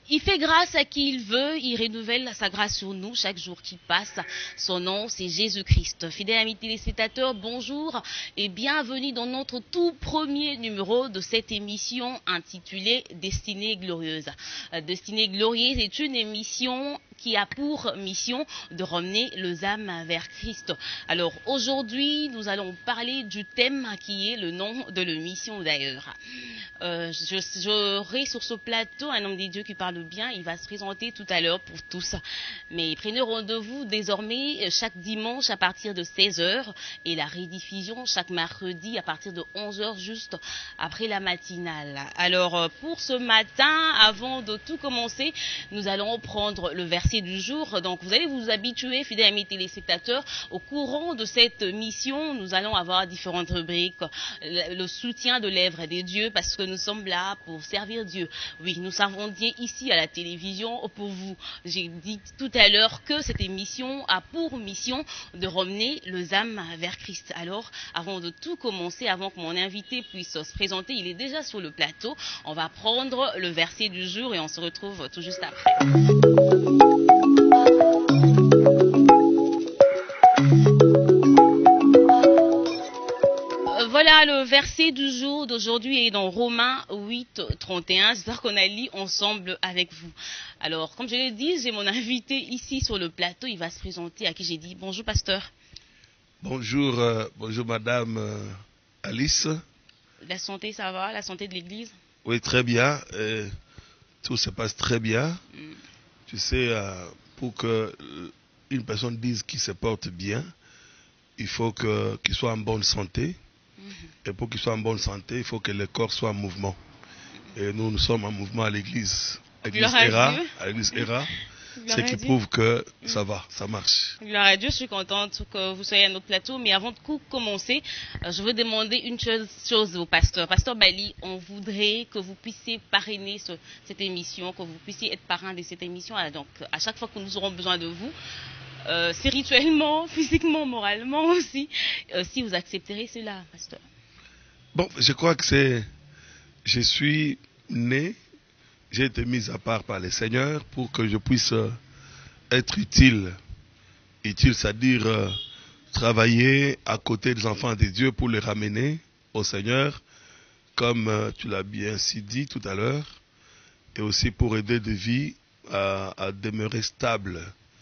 Il fait grâce à qui il veut, il renouvelle sa grâce sur nous chaque jour qui passe. Son nom, c'est Jésus-Christ. Fidèles amis téléspectateurs, bonjour et bienvenue dans notre tout premier numéro de cette émission intitulée Destinée glorieuse. Destinée glorieuse est une émission qui a pour mission de ramener les âmes vers Christ. Alors aujourd'hui, nous allons parler du thème qui est le nom de l'émission d'ailleurs. J'aurai sur ce plateau un homme des dieux qui parle bien, il va se présenter tout à l'heure pour tous. Mais prenez rendez-vous désormais chaque dimanche à partir de 16h et la rediffusion chaque mercredi à partir de 11h juste après la matinale. Alors pour ce matin, avant de tout commencer, nous allons prendre le verset du jour. Donc vous allez vous habituer, fidèles amis téléspectateurs, au courant de cette mission, nous allons avoir différentes rubriques, le soutien de l'œuvre des dieux, parce que nous sommes là pour servir Dieu. Oui, nous servons Dieu ici à la télévision pour vous. J'ai dit tout à l'heure que cette émission a pour mission de ramener les âmes vers Christ. Alors, avant de tout commencer, avant que mon invité puisse se présenter, il est déjà sur le plateau. On va prendre le verset du jour et on se retrouve tout juste après. Voilà, le verset du jour d'aujourd'hui est dans Romains 8, 31. J'espère qu'on a lu ensemble avec vous. Alors, comme je l'ai dit, j'ai mon invité ici sur le plateau. Il va se présenter, à qui j'ai dit bonjour, pasteur. Bonjour, bonjour madame Alice. La santé, ça va? La santé de l'église? Oui, très bien. Tout se passe très bien. Tu sais, pour que une personne dise qu'il se porte bien, il faut qu'il soit en bonne santé. Et pour qu'il soit en bonne santé, il faut que le corps soit en mouvement. Et nous sommes en mouvement à l'église. À l'église ERA. Ce qui prouve que ça va, ça marche. Gloire à Dieu, je suis contente que vous soyez à notre plateau. Mais avant de commencer, je veux demander une chose au pasteur. Pasteur Bali, on voudrait que vous puissiez parrainer cette émission, que vous puissiez être parrain de cette émission. Donc, à chaque fois que nous aurons besoin de vous, spirituellement, physiquement, moralement aussi, si vous accepterez cela, pasteur. Bon, je crois que je suis né, j'ai été mis à part par le Seigneur pour que je puisse être utile. Utile, c'est-à-dire travailler à côté des enfants de Dieu pour les ramener au Seigneur, comme tu l'as bien si dit tout à l'heure, et aussi pour aider des vies à demeurer stables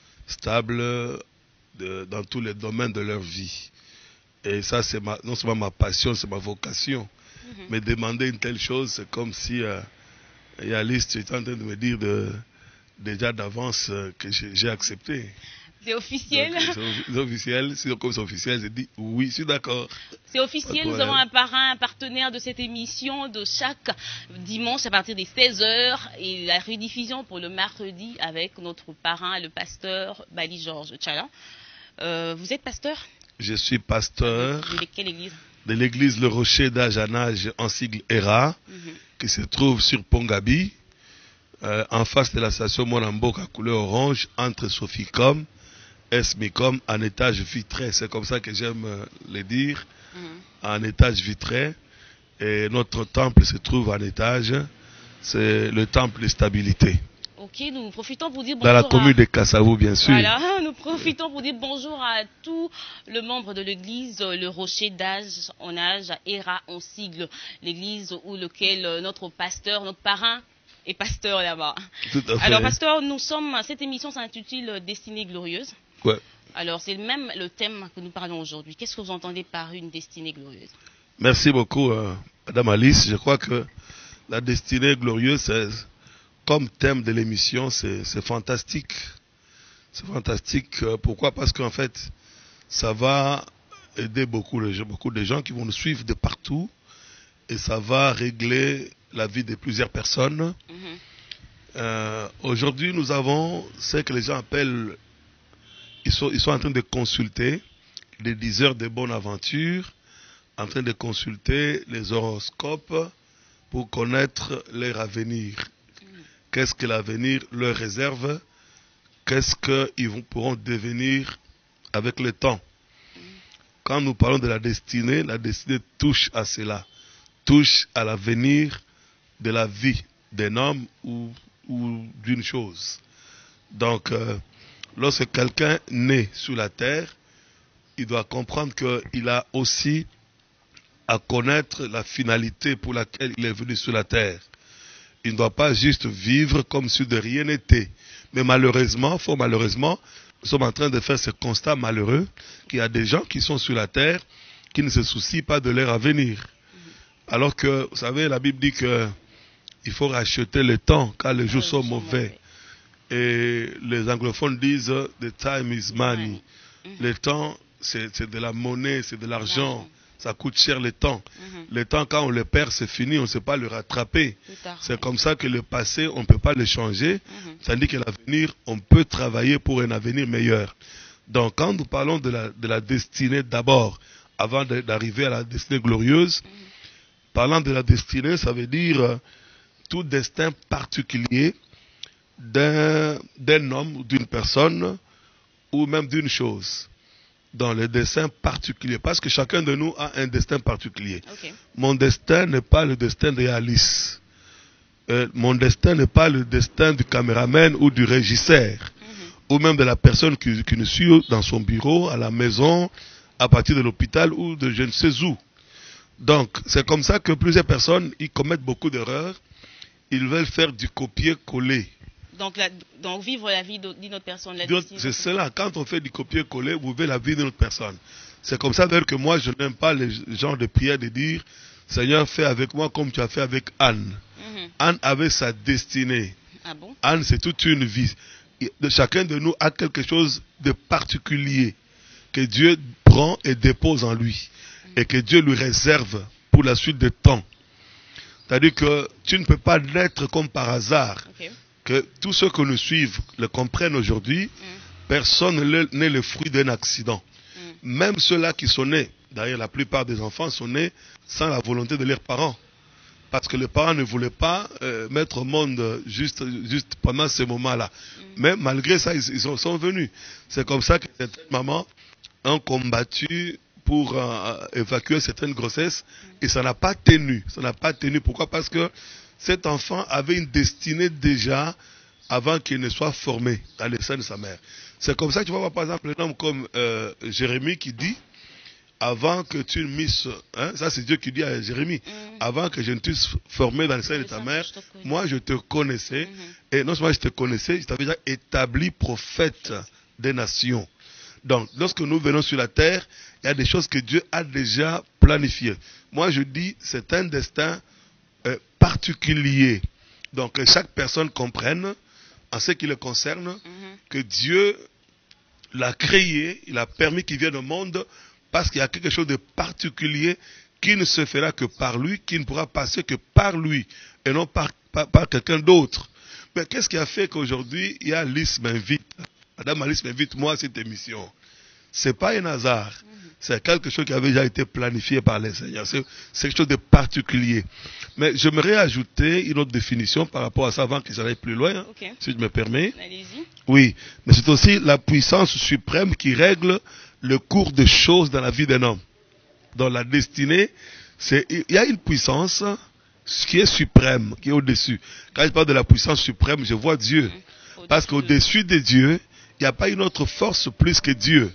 dans tous les domaines de leur vie. Et ça, c'est non seulement ma passion, c'est ma vocation. Mais demander une telle chose, c'est comme si Alice, tu es en train de me dire déjà d'avance que j'ai accepté. C'est officiel. C'est officiel. Comme c'est officiel, j'ai dit oui, je suis d'accord. C'est officiel. Nous avons un parrain, un partenaire de cette émission de chaque dimanche à partir des 16h et la rediffusion pour le mercredi avec notre parrain, le pasteur Bali Georges Tchala. Vous êtes pasteur? Je suis pasteur. De quelle église? De l'église Le Rocher d'Ajanage, en sigle ERA, qui se trouve sur Pongabi, en face de la station Moramboka couleur orange, entre Soficom et Smicom, en étage vitré. C'est comme ça que j'aime le dire, en étage vitré. Et notre temple se trouve en étage. C'est le temple de stabilité. Ok, nous profitons pour dire bonjour. Dans la commune de Kassavou, bien sûr. Voilà, nous profitons pour dire bonjour à tous les membres de l'église Le Rocher d'Âge en âge, ERA en sigle, l'église où lequel notre pasteur, notre parrain est pasteur là-bas. Tout à fait. Alors, pasteur, cette émission s'intitule Destinée glorieuse. Ouais. Alors, c'est même le thème que nous parlons aujourd'hui. Qu'est-ce que vous entendez par une destinée glorieuse? Merci beaucoup, madame Alice. Je crois que la destinée glorieuse, comme thème de l'émission, c'est fantastique. C'est fantastique. Pourquoi? Parce qu'en fait, ça va aider beaucoup de gens qui vont nous suivre de partout. Et ça va régler la vie de plusieurs personnes. Aujourd'hui, nous avons ce que les gens appellent... Ils sont en train de consulter les diseurs de bonne aventure, en train de consulter les horoscopes pour connaître leur avenir. Qu'est-ce que l'avenir leur réserve? Qu'est-ce qu'ils pourront devenir avec le temps? Quand nous parlons de la destinée touche à cela, touche à l'avenir de la vie d'un homme ou d'une chose. Donc, lorsque quelqu'un naît sur la terre, il doit comprendre qu'il a aussi à connaître la finalité pour laquelle il est venu sur la terre. Il ne doit pas juste vivre comme si de rien n'était. Mais malheureusement, fort malheureusement, nous sommes en train de faire ce constat malheureux qu'il y a des gens qui sont sur la terre qui ne se soucient pas de leur avenir. Alors que, vous savez, la Bible dit que il faut racheter le temps car les jours sont mauvais. Et les anglophones disent « the time is money ». Le temps, c'est de la monnaie, c'est de l'argent. Ça coûte cher le temps. Le temps, quand on le perd, c'est fini, on ne sait pas le rattraper. C'est comme ça que le passé, on ne peut pas le changer. Tandis que l'avenir, on peut travailler pour un avenir meilleur. Donc, quand nous parlons de la destinée d'abord, avant d'arriver à la destinée glorieuse, parlant de la destinée, ça veut dire tout destin particulier d'un homme ou d'une personne ou même d'une chose. Dans le destin particulier, parce que chacun de nous a un destin particulier. Mon destin n'est pas le destin de Alice. Mon destin n'est pas le destin du caméraman ou du régisseur, ou même de la personne qui nous suit dans son bureau, à la maison, à partir de l'hôpital ou de je ne sais où. Donc, c'est comme ça que plusieurs personnes, ils commettent beaucoup d'erreurs. Ils veulent faire du copier-coller. Donc vivre la vie d'une autre personne. C'est cela. Quand on fait du copier-coller, vous vivez la vie d'une autre personne. C'est comme ça d'ailleurs que moi, je n'aime pas les genres de prières de dire « Seigneur, fais avec moi comme tu as fait avec Anne ». Anne avait sa destinée. Ah bon? Anne, c'est toute une vie. Chacun de nous a quelque chose de particulier que Dieu prend et dépose en lui. Et que Dieu lui réserve pour la suite des temps. C'est-à-dire que tu ne peux pas naître comme par hasard. Que tous ceux que nous suivent le comprennent aujourd'hui, personne n'est le fruit d'un accident. Même ceux-là qui sont nés, d'ailleurs la plupart des enfants sont nés sans la volonté de leurs parents. Parce que les parents ne voulaient pas mettre au monde juste pendant ces moments-là. Mais malgré ça, ils sont venus. C'est comme ça que certaines mamans ont combattu pour évacuer certaines grossesses et ça n'a pas tenu. Ça n'a pas tenu. Pourquoi? Parce que cet enfant avait une destinée déjà avant qu'il ne soit formé dans le sein de sa mère. C'est comme ça que tu vas voir par exemple un homme comme Jérémie qui dit avant que tu ne misses, ça c'est Dieu qui dit à Jérémie, avant que je ne t'eusse formé dans le sein de ta mère, moi je te connaissais, et non seulement je te connaissais, je t'avais déjà établi prophète des nations. Donc, lorsque nous venons sur la terre, il y a des choses que Dieu a déjà planifiées. Moi je dis, c'est un destin particulier. Donc, que chaque personne comprenne, en ce qui le concerne, que Dieu l'a créé, il a permis qu'il vienne au monde, parce qu'il y a quelque chose de particulier qui ne se fera que par lui, qui ne pourra passer que par lui, et non par quelqu'un d'autre. Mais qu'est-ce qui a fait qu'aujourd'hui, il y a Alice m'invite, Madame Alice m'invite moi à cette émission? C'est pas un hasard. C'est quelque chose qui avait déjà été planifié par les Seigneurs. C'est quelque chose de particulier. Mais j'aimerais ajouter une autre définition par rapport à ça avant que j'aille plus loin, si tu me permets. Allez-y. Oui, mais c'est aussi la puissance suprême qui règle le cours des choses dans la vie d'un homme. Dans la destinée, il y a une puissance qui est suprême, qui est au-dessus. Quand je parle de la puissance suprême, je vois Dieu. Parce qu'au-dessus de Dieu, il n'y a pas une autre force plus que Dieu.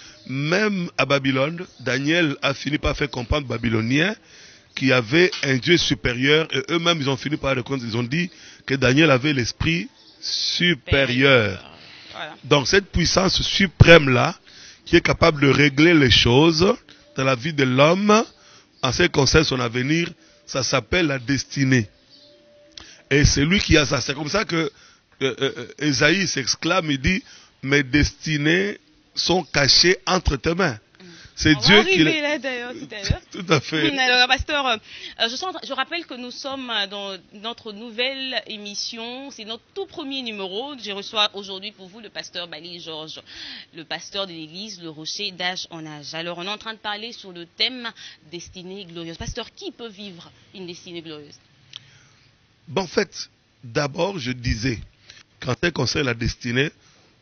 Même à Babylone, Daniel a fini par faire comprendre aux Babyloniens qu'il y avait un Dieu supérieur, et eux-mêmes ils ont fini par le compte, ils ont dit que Daniel avait l'esprit supérieur. Voilà. Donc cette puissance suprême-là, qui est capable de régler les choses dans la vie de l'homme, en ce qui concerne son avenir, ça s'appelle la destinée. Et c'est lui qui a ça. C'est comme ça que Ésaïe s'exclame, il dit, mes destinées sont cachées entre tes mains. C'est Dieu qui les... là d'ailleurs tout à l'heure. Tout à fait. Alors, pasteur, je rappelle que nous sommes dans notre nouvelle émission. C'est notre tout premier numéro. Je reçois aujourd'hui pour vous le pasteur Bali Georges, le pasteur de l'église Le Rocher d'âge en âge. Alors, on est en train de parler sur le thème destinée glorieuse. Pasteur, qui peut vivre une destinée glorieuse? Bon, en fait, d'abord, je disais, quand elle concerne la destinée,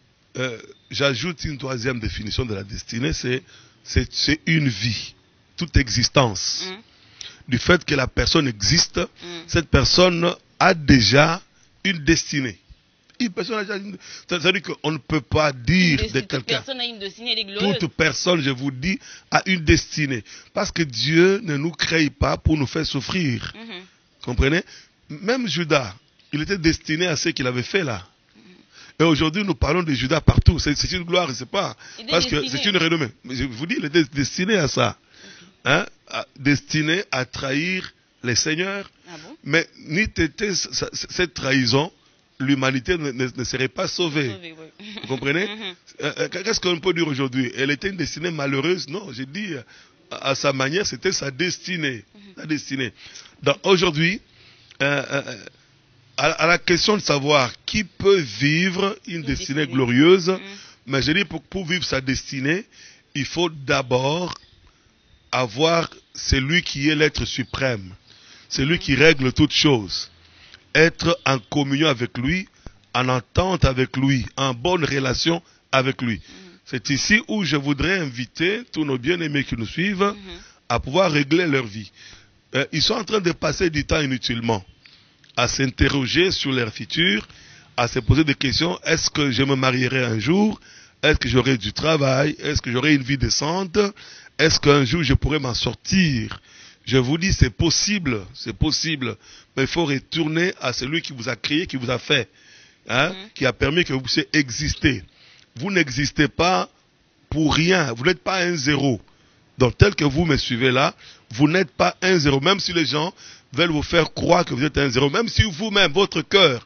j'ajoute une troisième définition de la destinée, c'est une vie, toute existence. Du fait que la personne existe, cette personne a déjà une destinée. Une personne a déjà c'est-à-dire qu'on ne peut pas dire de quelqu'un. Toute personne a une destinée, elle est glorieuse. Toute personne, je vous dis, a une destinée. Parce que Dieu ne nous crée pas pour nous faire souffrir. Comprenez? Même Judas, il était destiné à ce qu'il avait fait là. Et aujourd'hui, nous parlons de Judas partout. C'est une gloire, c'est pas. Parce que c'est une renommée. Mais je vous dis, il était destiné à ça. Hein? Destiné à trahir les seigneurs. Ah bon? Mais ni cette trahison, l'humanité ne serait pas sauvée. Vous comprenez? Qu'est-ce qu'on peut dire aujourd'hui? Elle était une destinée malheureuse? Non, j'ai dit, à sa manière, c'était sa destinée. Sa destinée. Donc aujourd'hui, à la question de savoir qui peut vivre une destinée glorieuse, mais je dis pour vivre sa destinée, il faut d'abord avoir celui qui est l'être suprême, celui qui règle toutes choses, être en communion avec lui, en entente avec lui, en bonne relation avec lui. C'est ici où je voudrais inviter tous nos bien-aimés qui nous suivent à pouvoir régler leur vie. Ils sont en train de passer du temps inutilement à s'interroger sur leur futur, à se poser des questions. Est-ce que je me marierai un jour? Est-ce que j'aurai du travail? Est-ce que j'aurai une vie décente? Est-ce qu'un jour je pourrai m'en sortir? Je vous dis, c'est possible, mais il faut retourner à celui qui vous a créé, qui vous a fait, hein, qui a permis que vous puissiez exister. Vous n'existez pas pour rien, vous n'êtes pas un zéro. Donc tel que vous me suivez là, vous n'êtes pas un zéro, même si les gens veulent vous faire croire que vous êtes un zéro, même si vous-même, votre cœur,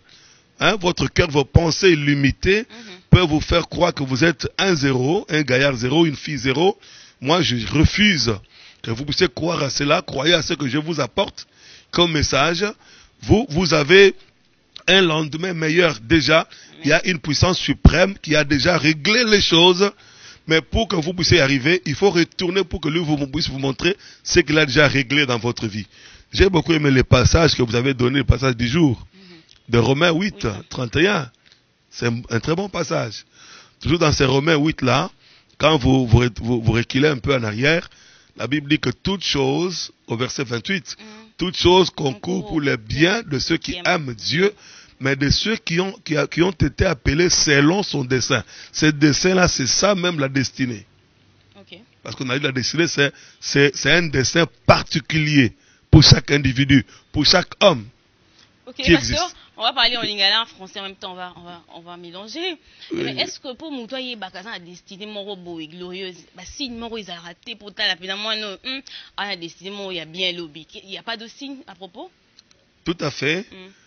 vos pensées limitées peuvent vous faire croire que vous êtes un zéro, un gaillard zéro, une fille zéro. Moi, je refuse que vous puissiez croire à cela, croyez à ce que je vous apporte comme message. Vous avez un lendemain meilleur déjà. Il y a une puissance suprême qui a déjà réglé les choses. Mais pour que vous puissiez y arriver, il faut retourner pour que lui puisse vous montrer ce qu'il a déjà réglé dans votre vie. J'ai beaucoup aimé les passages que vous avez donné, le passage du jour, de Romains 8, 31. C'est un très bon passage. Toujours dans ces Romains 8 là, quand vous reculez un peu en arrière, la Bible dit que toute chose, au verset 28, toute chose concourt pour le bien de ceux qui aiment Dieu, mais de ceux qui ont été appelés selon son dessein. Ce dessein-là, c'est ça même la destinée. Parce qu'on a dit la destinée, c'est un dessein particulier pour chaque individu, pour chaque homme qui existe. On va parler en lingala, en français en même temps, on va mélanger. Mais est-ce que pour moi, il y a la destinée mon robot est glorieuse? Si mon il a raté pour ta la moi non, la destinée mon il y a bien lobby. Il n'y a pas de signe à propos? Tout à fait.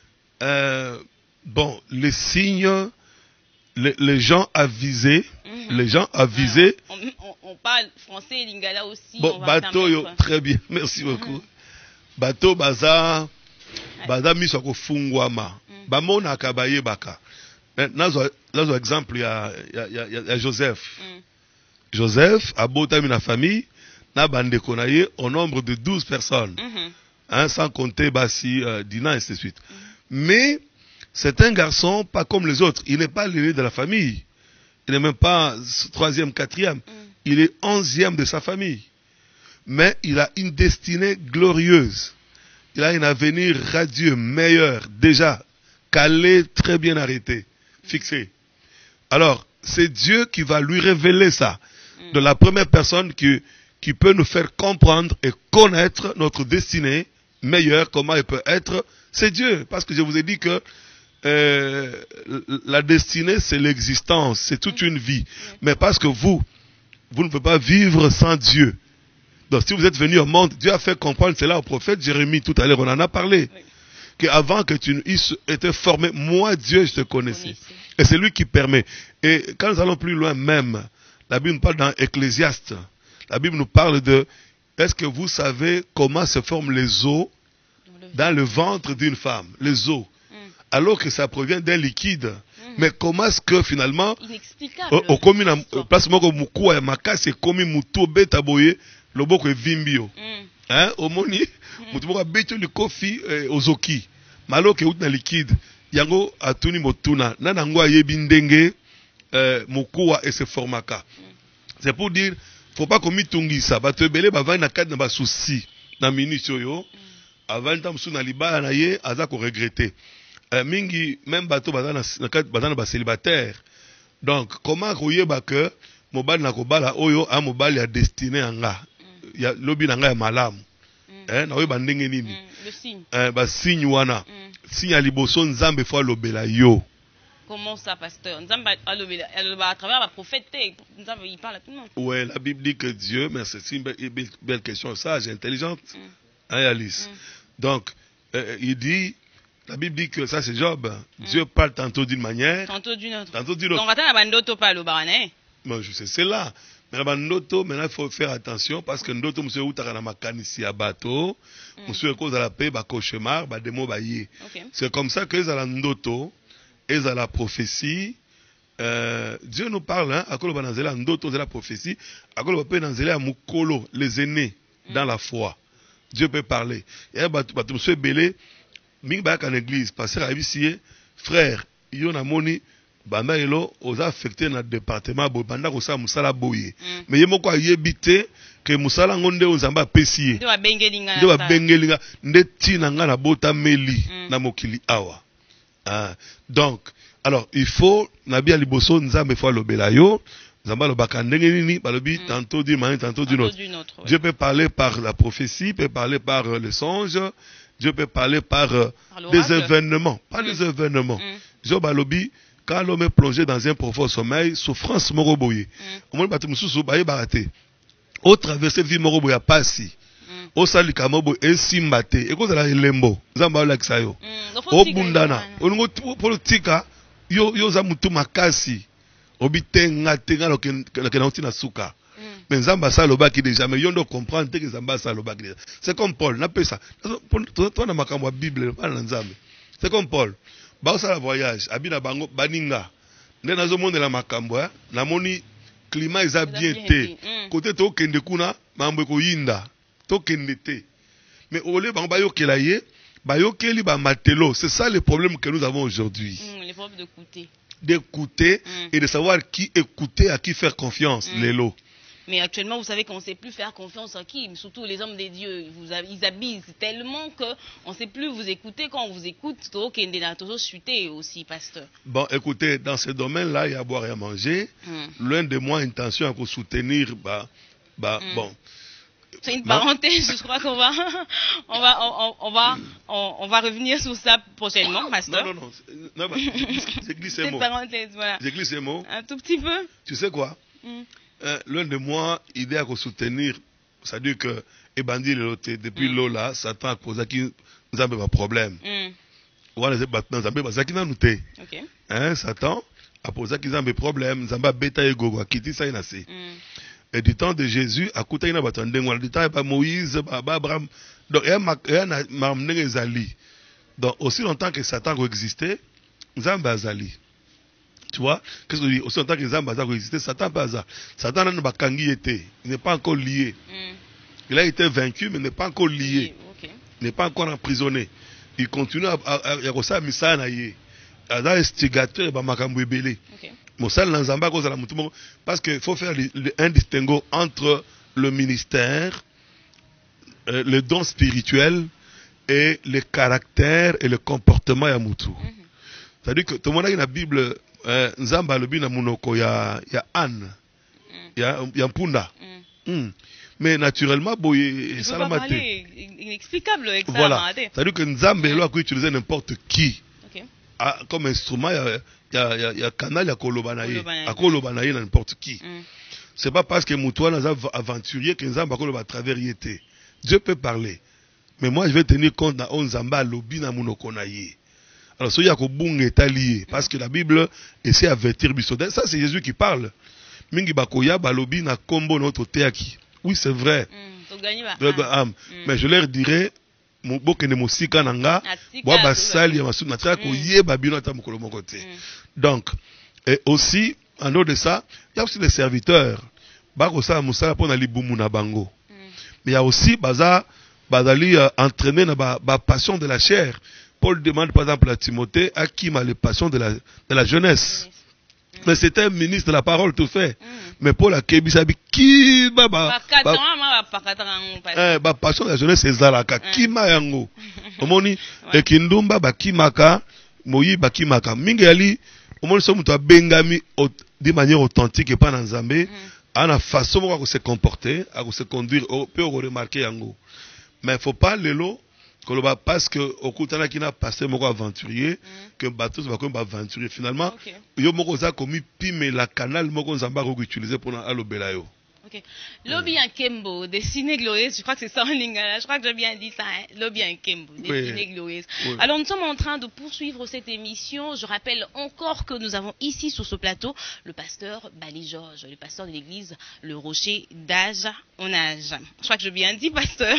Bon, les signes, les gens avisés, on parle français et lingala aussi. Bon, bateau, très bien, merci beaucoup. Bateau, baza miso ko fungwama. Bamona kabaye baka. Nazo exemple, il y a Joseph. Joseph a beau na famille, na bande konaye au nombre de 12 personnes. Sans compter Bassi, Dina, et ainsi de suite. Mais c'est un garçon pas comme les autres. Il n'est pas l'aîné de la famille. Il n'est même pas 3e, 4e. Il est 11e de sa famille. Mais il a une destinée glorieuse. Il a un avenir radieux, meilleur, déjà calé, très bien arrêté, fixé. Alors, c'est Dieu qui va lui révéler ça. De la première personne qui peut nous faire comprendre et connaître notre destinée meilleure, comment elle peut être, c'est Dieu. Parce que je vous ai dit que la destinée, c'est l'existence, c'est toute une vie. Mais parce que vous ne pouvez pas vivre sans Dieu. Donc si vous êtes venu au monde, Dieu a fait comprendre cela au prophète Jérémie, tout à l'heure on en a parlé. Qu'avant que tu étais formé, moi Dieu je te connaissais. Et c'est lui qui permet. Et quand nous allons plus loin même, la Bible nous parle dans Ecclésiaste. La Bible nous parle de, est-ce que vous savez comment se forment les os dans le ventre d'une femme? Les os. Alors que ça provient d'un liquide. Mais comment est-ce que finalement, au commune, place moko mukua ya makasi komi muto beta boye, loboko evimbio. Au moni, muto moko beto le kofi ozoki. Malo ke out na liquide. Yango atuni motuna. Nanango ayebi ndenge mukua et se formaka. C'est pour dire, faut pas komi tungisa. Bato ebele bavai na kade na ba souci na minute yo. Avant tam sou na libala na ye, aza ko regretter. mingi même bato bazana ba célibataire. Donc comment koyeba que mobali na kobala oyo a mobali ya destiné anga ya lobi na nga ya malamu na oyo bandenge nini le signe ba signe wana signe ya liboso nzambe fo lobela yo. Comment ça, pasteur? Nzambe à travers la prophète, Nzambe il parle à tout le monde. Ouais, la Bible dit que Dieu, mais c'est une belle question sage, intelligente, hein, Alice. Donc il dit, la Bible dit que ça c'est Job. Dieu parle tantôt d'une manière, tantôt d'une autre. Tantôt d'une autre. Donc attends, la bandoto parle au baranais. Moi je sais c'est là. Mais la bandoto, maintenant il faut faire attention parce que ndoto monsieur utaka na makanisi ya bateau, monsieur cause à la paix, ba cauchemar, ba démon ba yé. C'est comme ça que les ndoto et à la prophétie. Dieu nous parle, hein, à cause de la ndoto de la prophétie, à cause de la mukolo, les aînés dans la foi. Dieu peut parler. Et monsieur Belé, Mingba en église, passer à ici, frère, il y a moni, banda elo, aux affectés dans le département, banda kosa musala boye. Mais il y a quoi yébité que musala ngonde uzamba pesiye. De wa bengelinga. De wa bengelinga, ndeti nanga na bota meli na mokili awa. Donc, alors il faut nabi aliboso nzambe fo lobela yo, nzamba lobaka ndenge nini, balobi tantôt d'une manière, tantôt d'une autre. Ouais. Dieu peut parler par la prophétie, peut parler par le songe. Dieu peut parler par des événements, pas des événements. Job balobi quand l'homme est plongé dans un profond sommeil, souffrance moroboye. Au moins batu mususu baye barate. Au traverser vie moroboya pasi. Au sali kamobo esimbate. Eko zala elembo. Nzamba ola kisayo. Au bundana. Onungo politika yo za mutu makasi. Obitenga tenga loke na utina suka. Mais Nzamba sa lobaki déjà, mais yondo comprendre que Nzamba sa lobaki déjà. C'est comme Paul, n'a pas ça. Toi na makambo Bible pas na Nzambe. C'est comme Paul. Ba sa voyage, abina bango baninga. Nde nazo monde la makambo, na moni climat est bien té. Côté to kende kuna, mambo ko yinda. To kende té. Mais olé bango ba yokela ye, ba yokeli ba matelo. C'est ça le problème que nous avons aujourd'hui. Les problèmes d'écouter. D'écouter et de savoir qui écouter, à qui faire confiance, l'élo. Mais actuellement, vous savez qu'on ne sait plus faire confiance à qui, surtout les hommes des dieux. Ils abusent tellement qu'on ne sait plus vous écouter. Quand on vous écoute, toujours chuter aussi, pasteur. Bon, écoutez, dans ce domaine-là, il y a à boire et à manger. L'un de moi, intention à vous soutenir, bon. C'est une parenthèse, je crois qu'on va revenir sur ça prochainement, pasteur. Non, j'ai glissé un mot. C'est une parenthèse, voilà. J'ai glissé un mot. Un tout petit peu. Tu sais quoi? L'un de moi, idée à soutenir, c'est-à-dire que, Ebandi depuis Lola, Satan a posé qui nous a un problème. Satan a posé qui nous a un problème, nous a bêta et gogo, qui dit ça, il a assez. Et du temps de Jésus, à côté, il y a du temps de Moïse, Abraham, donc il y a Zali. Donc, aussi longtemps que Satan existait, nous avons Zali. Tu vois, qu'est-ce que je dis? Aussi longtemps que les hommes existent, Satan pas ça. Satan n'a pas kangi été. Il n'est pas encore lié. Il a été vaincu, mais n'est pas encore lié. Il n'est pas encore emprisonné. Il continue à faire misa na ye. Il a instigateur ba makambo belé. Mosal nanzamba cause la mutumo parce que faut faire un distinguo entre le ministère, le don spirituel et le caractère et le comportement ya mutu. C'est-à-dire que tout le monde a une Bible. Nzamba lobi na munoko ya Anne ya mpunda mais naturellement boye salamate inexplicable voilà c'est-à-dire que Nzamba il a utiliser n'importe qui comme instrument ya canal ya kolobana ye akolobana ye n'importe qui c'est pas parce que mutuana za aventurier que Nzamba koloba à travers yete. Dieu peut parler mais moi je vais tenir compte na Nzamba lobi na munoko na ye. Alors, ce yakobung est allié, parce que la Bible essaie d'avertir Bissodel. Ça, c'est Jésus qui parle. Mingi bakoya balobi na kombo notre teaki. Oui, c'est vrai. Mais je leur dirais, mon boke ne mosika nanga, boa basali ya masu na tia ko yeba bino ata mokolo moko te. Donc, et aussi, en dehors de ça, il y a aussi les serviteurs. Bako sa musala pona libumu na bango. Mais il y a aussi bazali entraîner na ba passion de la chair. Paul demande par exemple à Timothée à qui m'a les passions de la jeunesse. Mais c'était un ministre de la parole tout fait. Mais Paul a kebisabi qui passion de la jeunesse c'est zalaka qui ma yango. Omoni et kindumba ba kimaka moyi bakimaka mingi ali omoni so mutu abengami de manière authentique et pas dans Nzambe ana façon moko se comporter à se conduire peut remarquer yango mais faut pas lelo koloba parce que okutana kina pasteur moko aventurier que bateau va comme aventurier finalement yo moko za komi pime la canal moko Nzamba ko utiliser pour alobela yo. Ok. Lobby en Kembo, Destinée Glorieuse, je crois que c'est ça en lingala, je crois que j'ai bien dit ça, hein? Lobby en Kembo, Destinée Glorieuse. Oui. Alors nous sommes en train de poursuivre cette émission. Je rappelle encore que nous avons ici sur ce plateau le pasteur Bali Georges, le pasteur de l'église Le Rocher d'âge en âge. Je crois que j'ai bien dit, pasteur.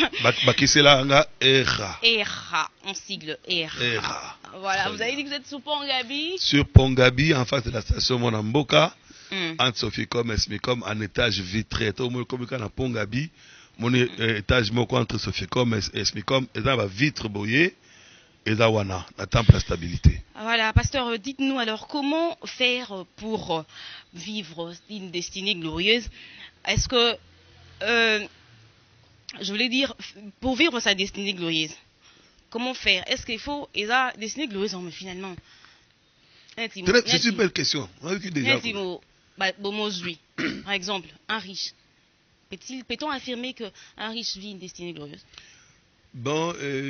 ERA, en sigle ERA. Voilà, vous avez dit que vous êtes sur Pongabi. Sur Pongabi, en face de la station Monamboka. Entre Soficom et Smicom en étage vitré. Tout le monde comme quand on Pongabi, mon étage moko entre Soficom et Smicom, et dans la vitre brouillée, et dans wana, la temple la stabilité. Voilà, pasteur, dites-nous alors comment faire pour vivre une destinée glorieuse. Est-ce que, je voulais dire, pour vivre sa destinée glorieuse, comment faire? Est-ce qu'il faut, et la destinée glorieuse, mais finalement, c'est une belle question. Par exemple, un riche. Peut-on affirmer qu'un riche vit une destinée glorieuse? Bon,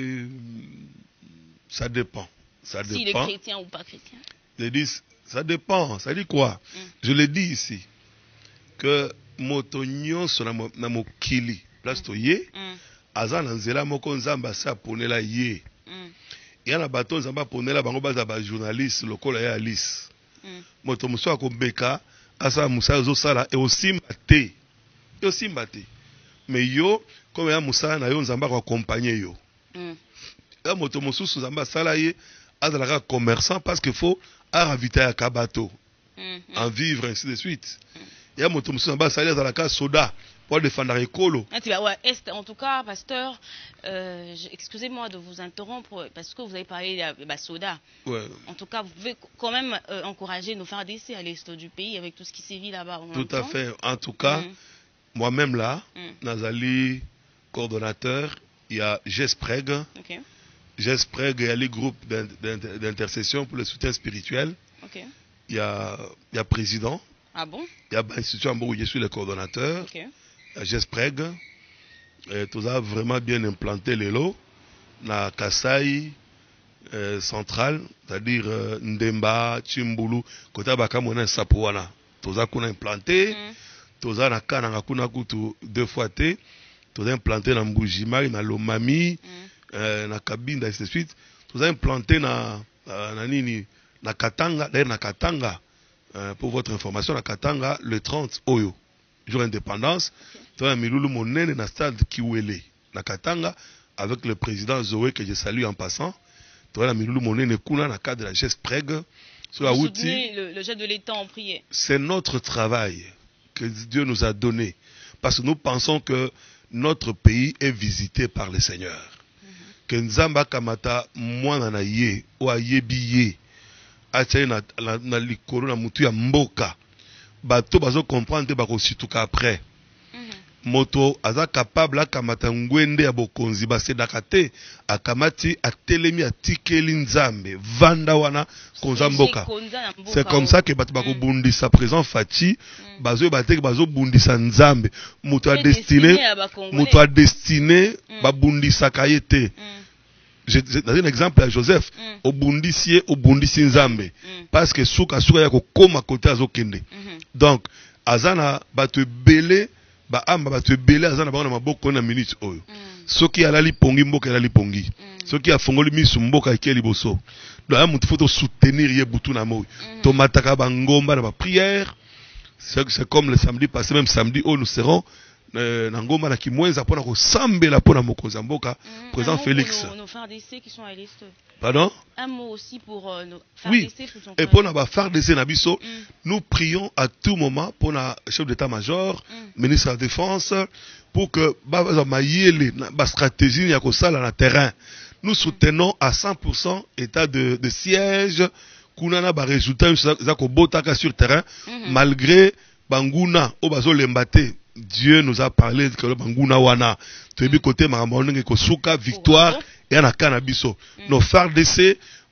ça dépend. S'il est chrétien ou pas chrétien. Je dis, ça dépend. Ça dit quoi? Je le dis ici. Que motonyon sur na mokili. Place to ye. Azan nzela moko nzamba sa ponela ye. Il y a un bâton Nzamba ponela bango baza ba journaliste lokola ya Alice. Moto muso akobeka asa musa zo sala et aussi maté. Et aussi maté. Mais yo comme ya musa na yo Nzamba ko accompagner yo. Ya moto muso Nzamba sala ye azalaka commerçant parce qu'il faut raviter à kabato. En vivre ainsi de suite. Ya moto muso Nzamba sala azalaka soda. Pour défendre l'écolo. En tout cas, pasteur, excusez-moi de vous interrompre parce que vous avez parlé de soda. Ouais. En tout cas, vous pouvez quand même encourager nos frères d'essai à l'est du pays avec tout ce qui sévit là-bas. Tout à fait. En tout cas, moi-même là, Nazali, coordonnateur, il y a Gespreg. Gespreg, il y a les groupes d'intercession pour le soutien spirituel. Il y a président. Ah bon? Il y a l'institution où je suis le coordonnateur. Gespreg, tout a vraiment bien implanté les lots. Na Kasai central, c'est-à-dire Ndemba, Chimbulu, côté Bakamona Sapouana. Tout a qu'on a implanté. Tout a na Kananga kuna kutu 2 fois té. Tout a implanté na Mbujimai, na Lomami, na Kabinda et ainsi de suite. Tout a implanté na nini na Katanga, d'ailleurs na Katanga. Pour votre information, na Katanga le 30 Oyo, jour d'indépendance. Tout a milulu monene na stade Kiwele na Katanga avec le président Zoé que je salue en passant. Tout a milulu monene kuna na cadre de la Gespreg. Le jet de l'État en prière. C'est notre travail que Dieu nous a donné parce que nous pensons que notre pays est visité par le Seigneur. Que Nzamba kamata mwana na ye o ayebiye. Na likolo na mutu ya mboka bato bazo comprendre bako situka après moto aza capable akamata ngwende ya bokonzi basedaka te akamati atelemi atikeli Nzambe vanda wana konza mboka. C'est comme ça que bato bako bundisa présent Fati bazo bateki bazo bundisa Nzambe moto a destiné ba bundisa kayete. J'ai donné un exemple à Joseph. Au bundisier, au bundisi Nzambe. Parce que souka ya kokoma kote azokende. Donc, azana batu belé, ba amba batu belé azana ba na maboko na minute oyo. Soki alali pongi mboka alali pongi. Soki afongoli misu mboka ikeli boso. Donc, ya mutu faut soutenir ye butu na moyo. Tomataka ba ngomba na ba prière. C'est comme le samedi passé, même samedi où nous serons Nangoma na kimwenza pona ko sambela pona mokonza mboka président Félix. Nos frères d'essai qui sont à l'est. Pardon? Un mot aussi pour nos frères d'essai qui sont. Et pour nos frères d'essai na biso, nous prions à tout moment pour le chef d'état-major, ministre de la défense pour que ba mayele ba stratégie ya ko sala na terrain. Nous soutenons à 100% état de siège kunana ba résultat za ko botaka sur terrain malgré banguna o bazo lembate. Dieu nous a parlé de Banguna Wana. Tu es côté Maramboning et Kosuka, victoire et un canabiso. Nos frères d'essai,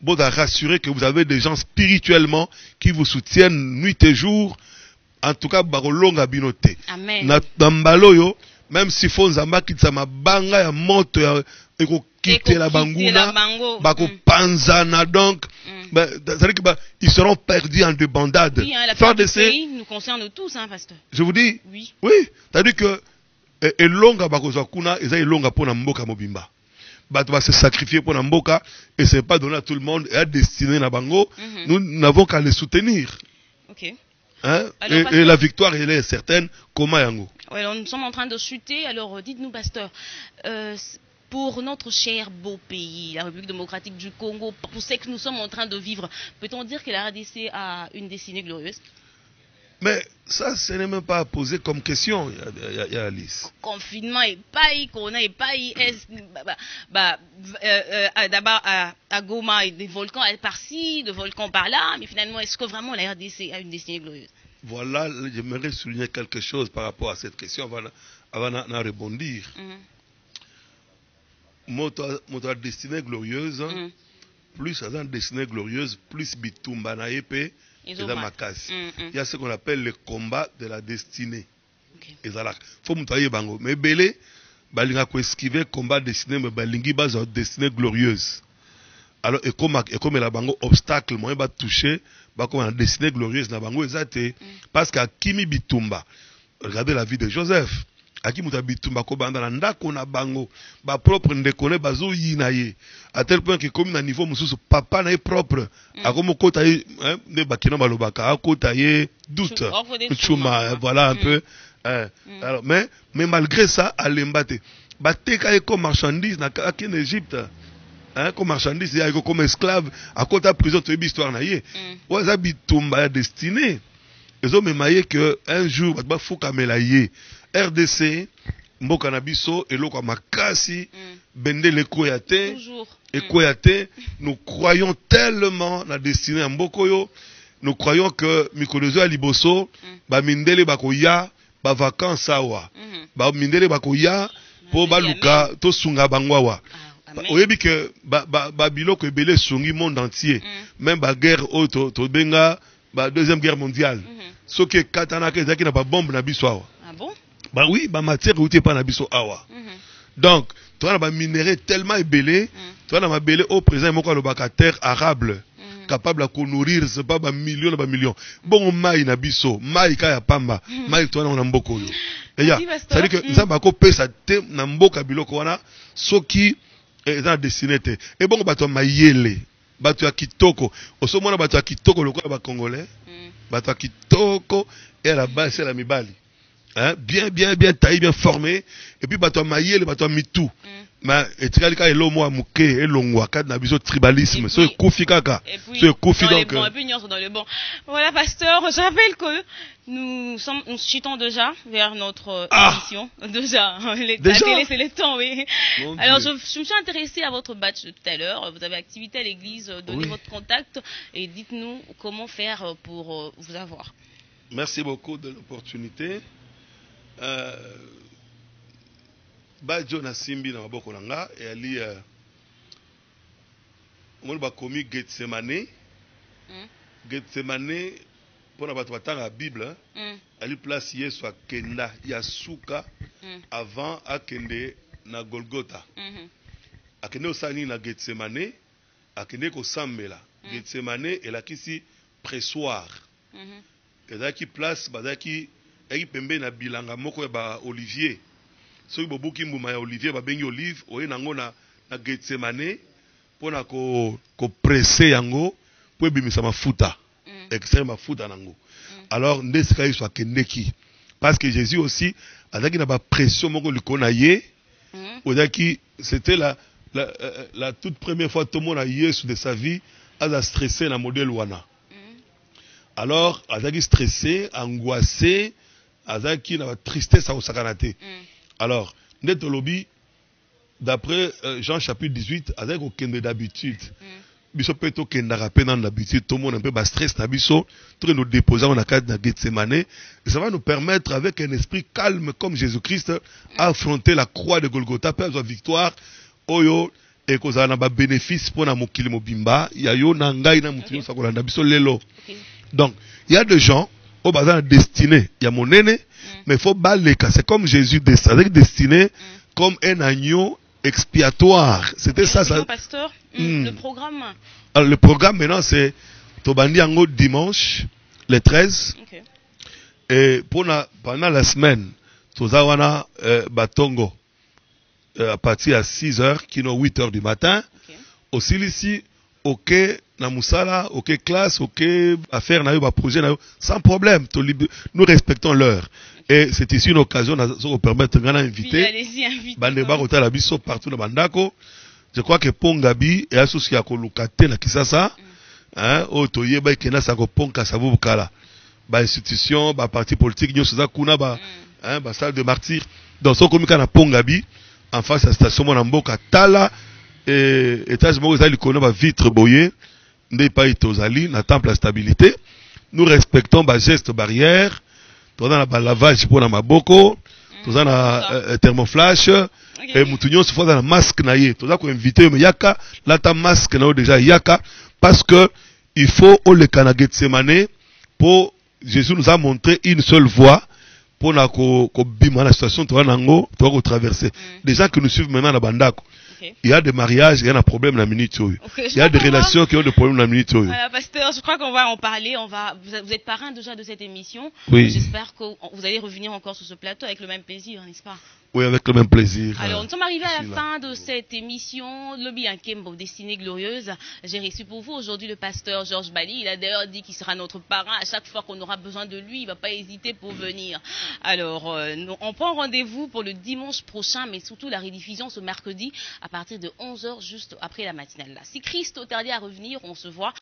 bon, rassurer que vous avez des gens spirituellement qui vous soutiennent nuit et jour. En tout cas, bakolonga binote. Amen. Na mbaloyo, même si Fonzamba kitsama banga ya moto ya eko quitter la banguna, bako panzana donc, c'est-à-dire qu'ils seront perdus en débandade. Oui, hein, la perte du pays nous concerne tous, hein, pasteur. Je vous dis, oui, c'est-à-dire que elonga bakozwa kuna, eza elonga pona mboka mobimba. Bato va se sacrifier pour Namboka et c'est pas donné à tout le monde et à destiner na bango. Nous n'avons qu'à les soutenir. Ok. Hein? Alors, et la victoire, elle est certaine. Comment yango? Alors, nous sommes en train de chuter. Alors, dites-nous, pasteur, pour notre cher beau pays, la République démocratique du Congo, pour ce que nous sommes en train de vivre, peut-on dire que la RDC a une destinée glorieuse? Mais ça, ce n'est même pas à poser comme question, il y a Alice. Confinement et pas corona et pas d'abord à Goma, des volcans par-ci, des volcans par-là, mais finalement, est-ce que vraiment la RDC a une destinée glorieuse? Voilà, j'aimerais souligner quelque chose par rapport à cette question avant de rebondir. Mon destinée glorieuse, plus à une destinée glorieuse, plus bitumba na épée. Il y a ce qu'on appelle le combat de la destinée. Il faut que bango. Mais belé, balinga ko esquiver combat destiné, mais balingi base destinée glorieuse. Alors et comme la bango obstacle, moi va toucher, ba comme la destinée glorieuse na bango ezate parce qu'à Kimi Bitumba, regardez la vie de Joseph. Aki muta bitumba ko banda na ndako na bango ba propre ndekone bazo yinaye à tel point que comme na niveau mususu papa na propre akomo kota hein ne bakina balobaka akota ye doute chuma voilà un peu alors mais malgré ça alembate bateka comme marchandise na en Égypte hein comme marchandise ya comme esclave akota prison to histoire na ye waza bitumba ya destinée ezo memaye que un jour ba fuka melaye RDC, Mboka Nabiso, Eloko Makasi, Bendele Koyate, et Koyate, nous croyons tellement la destinée à Mbokoyo, nous croyons que Mikodozo Aliboso, ba Mindele Bakoya, ba vacances sawa, ba Mindele Bakoya, po Baluka, to Sunga Bangwawa. Oyebi que ba biloko ebele sungi monde entier, même ba guerre auto, to benga, ba deuxième guerre mondiale. Ce qui est katana ke zaki na ba bombe na biso. Ah bon? Bah oui, bah matière où tu pas nabiso awa. Donc, toi on a minerai tellement ébélé, toi on a belé au présent mon quoi le terre arable, capable à nourrir c'est pas millions Bon maï nabiso, maï kaya pamba, maï toi on a mboko yo. Et ya, ça dit que ça va couper ça te na mboka biloko wana, soki est dans destiné te. Et bon bato maïele, bato ya kitoko, oso mona bato ya kitoko le quoi ba congolais, bato ya kitoko et à la base c'est la mibali. Hein? Bien taillé, bien formé. Et puis, bateau maillé, le bateau mitou. Mais, et tu as dit, l'homme a mouké, et l'homme a cadre, n'a tribalisme. C'est koufi kaka. C'est koufi donc. Et puis, nous sommes dans le bon. Voilà, pasteur, je rappelle que nous chutons déjà vers notre émission. Déjà. La télé, c'est le temps, oui. Alors, je me suis intéressé à votre badge tout à l'heure. Vous avez activité à l'église, donnez votre contact et dites-nous comment faire pour vous avoir. Merci beaucoup de l'opportunité. Badjo na simbi na maboko na nga et ali on ba komi Getsemane pour na bato batanga Bible ali place Yesu akenda ya suka avant akende na Golgotha akende osani na Getsemane akende ko sambela Getsemane elakisi pressoir ezaki place bazaki eki pembe na bilanga moko ya ba olivier soki bobuki mbuma ya olivier babengi olive oye nango na Getsemane pona ko presser yango po ebimisa mafuta extraire mafuta nango alors ndesika yesu akendeki parce que Jésus aussi azaki na ba pression moko likona ye ozaki c'était la toute première fois tout le monde a Yesu de sa vie a stressé na modèle wana alors azaki stressé angoissé azaki na tristesse à osakanate. Alors netolobi d'après Jean chapitre 18 azaki okende d'habitude biso pe to kendaka pe na d'habitude tout le monde un peu ba stress na biso tout nous déposer on a cadre na Getsemane et ça va nous permettre avec un esprit calme comme Jésus-Christ à affronter la croix de Golgotha, perdre la victoire oyo et qu'on a un bénéfice pour la mokili mobimba, il y a yo nangai na mutino sakolanda biso lelo. Donc, il y a des gens au bazar destiné, il y a mon aîné, mais il faut baleka, c'est comme Jésus destiné comme un agneau expiatoire. C'était ça. Pasteur, le programme. Alors, le programme maintenant c'est Tobandi Ango dimanche, le 13. Et pendant la semaine, Tozawana Batongo, à partir à 6h, kino 8h du matin. Aussi ici, ok, na musala, ok, classe, ok, affaire, na yo, projet, na yo, sans problème. Nous respectons l'heure. Et c'est ici une occasion de permettre de inviter. Allez-y, invitez. Bandeba Kota Biso partout dans Bandako. Je crois que Pongabi est associé à Kolukate na Kisasa. Hein, Otoye ba Kena Sako Ponka Savu Kala. Ba institution, ba parti politique, nyo Suza Kuna, ba salle de martyrs. Dans son communiqué na Pongabi, en face à la station Monamboka Tala, et étage Mozali Kono, ba vitre boyé, n'est pas itozali, na temple la stabilité. Nous respectons ba gestes barrières. Tout dans la lavage pour la maboko, tout dans la thermoflash, et moutounion se fait dans la masque naïe. Tout ça qu'on invite yaka, là ta masque naïe déjà yaka, parce que il faut au le Kanagé de Semane pour Jésus nous a montré une seule voie pour la bima la situation toi nango toi traverser. Les gens qui nous suivent maintenant à Bandako. Il y a des mariages, il y a un problème dans la minute. Il y a des relations qui ont des problèmes dans la minute. Voilà, pasteur, je crois qu'on va en parler. Vous êtes parrain déjà de cette émission. Oui. J'espère que vous allez revenir encore sur ce plateau avec le même plaisir, n'est-ce pas? Oui, avec le même plaisir. Alors, nous sommes arrivés à la fin de cette émission, Lobby Ankembo, Destinée Glorieuse. J'ai reçu pour vous aujourd'hui le pasteur Georges Bali. Il a d'ailleurs dit qu'il sera notre parrain. À chaque fois qu'on aura besoin de lui, il ne va pas hésiter pour venir. Alors, on prend rendez-vous pour le dimanche prochain, mais surtout la rediffusion ce mercredi à partir de 11h, juste après la matinale. Si Christ tarde à revenir, on se voit